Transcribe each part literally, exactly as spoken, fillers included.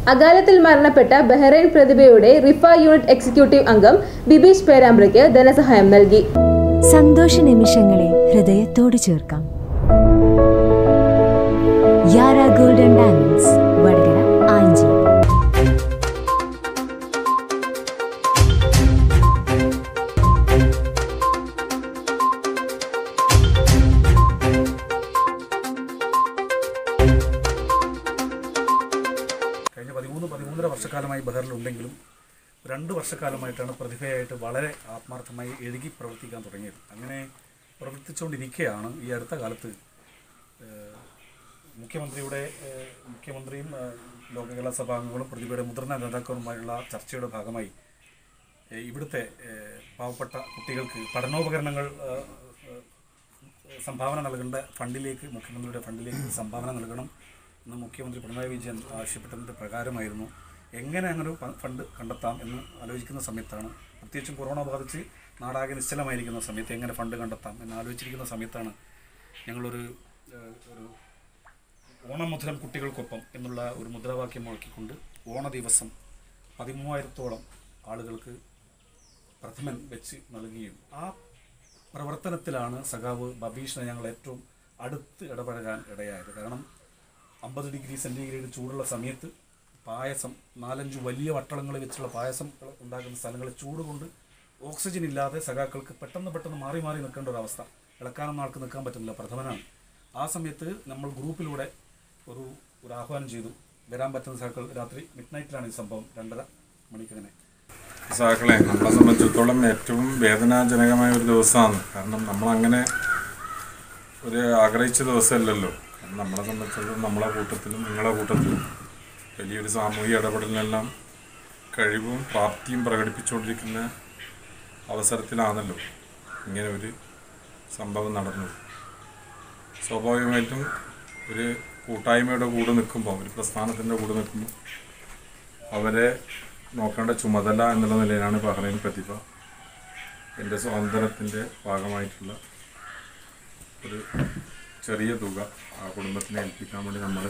അകാലത്തിൽ മരണപ്പെട്ട ബഹ്റൈൻ പ്രതിഭയുടെ റിഫ യൂണിറ്റ് എക്സിക്യൂട്ടീവ് അംഗം ബിബീഷ് പേരാമ്പ്രയ്ക്ക് ധനസഹായം നൽകി. സന്തോഷ നിമിഷങ്ങളെ ഹൃദയത്തോട് ചേർക്കാം. യാര ഗോൾഡൻ ഡയമണ്ട്സ്, വടകര, ആഞ്ചി. കഴിഞ്ഞ പതിമൂന്ന് പതിമൂന്നര വർഷക്കാലമായി ബഹറിലുണ്ടെങ്കിലും രണ്ട് വർഷക്കാലമായിട്ടാണ് പ്രതിഭയായിട്ട് വളരെ ആത്മാർത്ഥമായി എഴുകി പ്രവർത്തിക്കാൻ തുടങ്ങിയത്. അങ്ങനെ പ്രവർത്തിച്ചുകൊണ്ടിരിക്കുകയാണ് ഈ അടുത്ത കാലത്ത് മുഖ്യമന്ത്രിയുടെ മുഖ്യമന്ത്രിയും ലോകകേരള സഭാംഗങ്ങളും പ്രതിഭയുടെ മുതിർന്ന നേതാക്കളുമായുള്ള ചർച്ചയുടെ ഭാഗമായി ഇവിടുത്തെ പാവപ്പെട്ട കുട്ടികൾക്ക് പഠനോപകരണങ്ങൾ സംഭാവന നൽകേണ്ട ഫണ്ടിലേക്ക് മുഖ്യമന്ത്രിയുടെ ഫണ്ടിലേക്ക് സംഭാവന നൽകണം എന്ന് മുഖ്യമന്ത്രി പിണറായി വിജയൻ ആവശ്യപ്പെട്ടതിൻ്റെ പ്രകാരമായിരുന്നു. എങ്ങനെ അങ്ങനെ ഒരു ഫണ്ട് കണ്ടെത്താം എന്ന് ആലോചിക്കുന്ന സമയത്താണ്, പ്രത്യേകിച്ചും കൊറോണ ബാധിച്ച് നാടാകെ നിശ്ചലമായിരിക്കുന്ന സമയത്ത് എങ്ങനെ ഫണ്ട് കണ്ടെത്താം എന്ന് ആലോചിച്ചിരിക്കുന്ന സമയത്താണ് ഞങ്ങളൊരു ഒരു ഓണമുദ്രം കുട്ടികൾക്കൊപ്പം എന്നുള്ള ഒരു മുദ്രാവാക്യം മുഴക്കിക്കൊണ്ട് ഓണ ദിവസം പതിമൂവായിരത്തോളം ആളുകൾക്ക് പ്രഥമൻ വെച്ച് നൽകുകയും ആ പ്രവർത്തനത്തിലാണ് സഖാവ് ബബീഷിനെ ഞങ്ങൾ ഏറ്റവും അടുത്ത് ഇടപഴകാൻ ഇടയായത്. കാരണം അമ്പത് ഡിഗ്രി സെൻറ്റിഗ്രേഡ് ചൂടുള്ള സമയത്ത് പായസം, നാലഞ്ച് വലിയ വട്ടളങ്ങൾ വെച്ചുള്ള പായസം ഉണ്ടാക്കുന്ന സ്ഥലങ്ങളിൽ ചൂട് കൊണ്ട് ഓക്സിജൻ ഇല്ലാതെ സഖാക്കൾക്ക് പെട്ടെന്ന് പെട്ടെന്ന് മാറി മാറി നിൽക്കേണ്ട ഒരു അവസ്ഥ, ഇളക്കാനൊന്നും ആൾക്ക് നിൽക്കാൻ പറ്റുന്നില്ല, പ്രഥമനാണ്. ആ സമയത്ത് നമ്മൾ ഗ്രൂപ്പിലൂടെ ഒരു ഒരു ആഹ്വാനം ചെയ്തു, വരാൻ പറ്റുന്ന സഖാക്കൾ. രാത്രി മിഡ് നൈറ്റിലാണ് ഈ സംഭവം, രണ്ടര മണിക്ക് തന്നെ. സഖാക്കളെ നമ്മളെ സംബന്ധിച്ചിടത്തോളം ഏറ്റവും വേദനാജനകമായ ഒരു ദിവസമാണ്. കാരണം നമ്മളങ്ങനെ ഒരു ആഗ്രഹിച്ച ദിവസമല്ലല്ലോ. കാരണം നമ്മളെ സംബന്ധിച്ചിടത്തോളം നമ്മളെ കൂട്ടത്തിലും നിങ്ങളെ കൂട്ടത്തിലും വലിയൊരു സാമൂഹിക ഇടപെടലിനെല്ലാം കഴിവും പ്രാപ്തിയും പ്രകടിപ്പിച്ചുകൊണ്ടിരിക്കുന്ന അവസരത്തിലാണല്ലോ ഇങ്ങനെ ഒരു സംഭവം നടന്നത്. സ്വാഭാവികമായിട്ടും ഒരു കൂട്ടായ്മയുടെ കൂടെ നിൽക്കുമ്പോൾ, ഒരു പ്രസ്ഥാനത്തിൻ്റെ കൂടെ നിൽക്കുമ്പോൾ അവരെ നോക്കേണ്ട ചുമതല എന്നുള്ള നിലയിലാണ് ബഹ്റൈൻ പ്രതിഭ എൻ്റെ സ്വാതന്ത്ര്യത്തിൻ്റെ ഭാഗമായിട്ടുള്ള ഒരു ചെറിയ തുക ആ കുടുംബത്തിനെ ഏൽപ്പിക്കാൻ വേണ്ടി നമ്മൾ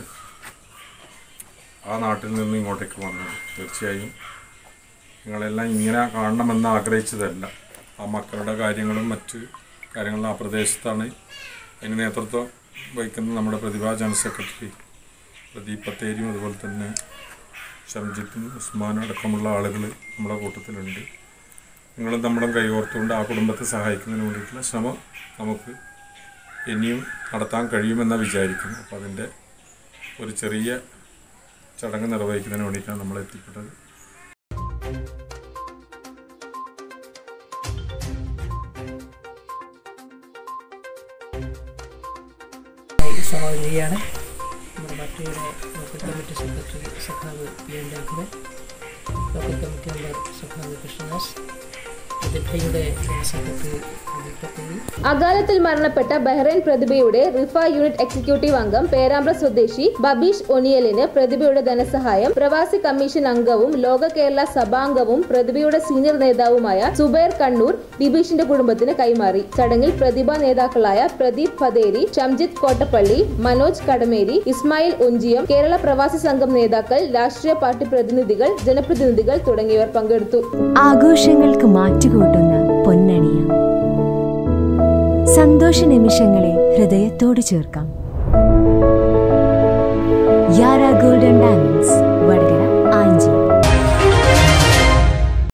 ആ നാട്ടിൽ നിന്ന് ഇങ്ങോട്ടേക്ക് വന്നത്. തീർച്ചയായും നിങ്ങളെല്ലാം ഇങ്ങനെ കാണണമെന്ന് ആഗ്രഹിച്ചതല്ല. ആ മക്കളുടെ കാര്യങ്ങളും മറ്റ് കാര്യങ്ങളും ആ പ്രദേശത്താണ്. അതിന് നേതൃത്വം വഹിക്കുന്ന നമ്മുടെ പ്രതിഭാ ജനറൽ സെക്രട്ടറി പ്രദീപ് പത്തേരിയും അതുപോലെ തന്നെ ഷംജിത്തും ഉസ്മാനും അടക്കമുള്ള ആളുകൾ നമ്മുടെ കൂട്ടത്തിലുണ്ട്. നിങ്ങളും നമ്മളും കൈകോർത്തുകൊണ്ട് ആ കുടുംബത്തെ സഹായിക്കുന്നതിന് വേണ്ടിയിട്ടുള്ള ശ്രമം നമുക്ക് ഇനിയും നടത്താൻ കഴിയുമെന്നാണ് വിചാരിക്കുന്നു. അപ്പോൾ അതിൻ്റെ ഒരു ചെറിയ ചടങ്ങ് നിർവഹിക്കുന്നതിന് വേണ്ടിയിട്ടാണ് നമ്മൾ എത്തിപ്പെട്ടത്. സ്വാഗതയാണ് നമ്മുടെ പാർട്ടിയുടെ ലോക്കൽ കമ്മിറ്റി സെക്രട്ടറി സഖാവ് അക്ബർ, ലോക്കൽ കമ്മിറ്റി മെമ്പർ സഖാവ് കൃഷ്ണദാസ്, പ്രതിഭയുടെ സെക്രട്ടറി. അകാലത്തിൽ മരണപ്പെട്ട ബഹ്റൈൻ പ്രതിഭയുടെ റിഫ യൂണിറ്റ് എക്സിക്യൂട്ടീവ് അംഗം പേരാമ്പ്ര സ്വദേശി ബബീഷ് ഒനിയലിന് പ്രതിഭയുടെ ധനസഹായം പ്രവാസി കമ്മീഷൻ അംഗവും ലോക കേരള സഭാംഗവും പ്രതിഭയുടെ സീനിയർ നേതാവുമായ സുബൈർ കണ്ണൂർ ബിബീഷിന്റെ കുടുംബത്തിന് കൈമാറി. ചടങ്ങിൽ പ്രതിഭാ നേതാക്കളായ പ്രദീപ് പതേരി, ഷംജിത്ത് കോട്ടപ്പള്ളി, മനോജ് കടമേരി, ഇസ്മായിൽ ഒഞ്ചിയം, കേരള പ്രവാസി സംഘം നേതാക്കൾ, രാഷ്ട്രീയ പാർട്ടി പ്രതിനിധികൾ, ജനപ്രതിനിധികൾ തുടങ്ങിയവർ പങ്കെടുത്തു. ആഘോഷങ്ങൾക്ക് മാറ്റുകൂട്ടുന്ന പൊന്നണിയ സന്തോഷ നിമിഷങ്ങളെ ഹൃദയത്തോട് ചേർക്കാം. Yara golden diamonds, Vadakara.